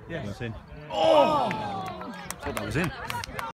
Yes. That was in. Oh! I thought that was in.